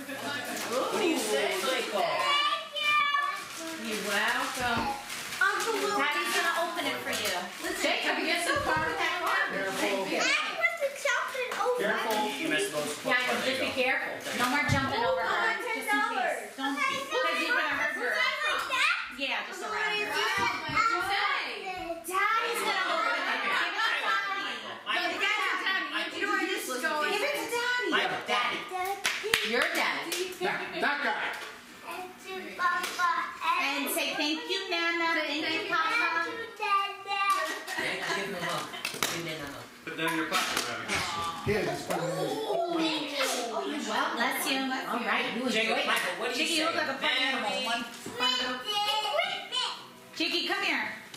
What do you say, Michael? You're welcome. Uncle Luke. Daddy's gonna open it for you. Jacob, get some part of that card. Careful. Careful. You missed those. Yeah, just be careful. No more jumping over her. Just in case. Don't be. Because you're gonna hurt her. Yeah, just around her. Daddy's gonna open it. Give it to Daddy. You know where this is going. Give it to Daddy. Michael, Daddy. Your daddy. That guy. And say thank you, Nana. Thank you, Papa. Give him a mug. Give him a mug. Put down your pocket, Rabbit. Here, just put it in. Well, bless you. All right. You Jacob, enjoy it. Michael, what do you Jiggy, say? you look like a funny animal. Merry Jiggy, come here.